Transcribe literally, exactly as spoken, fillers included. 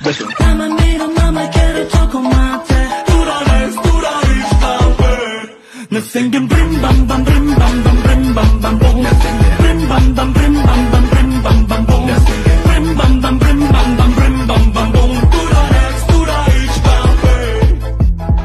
나만 믿어 나만 깨를 조금한테 불안해 불안해 내 생긴 brim bam bam brim bam bam brim bam bam boom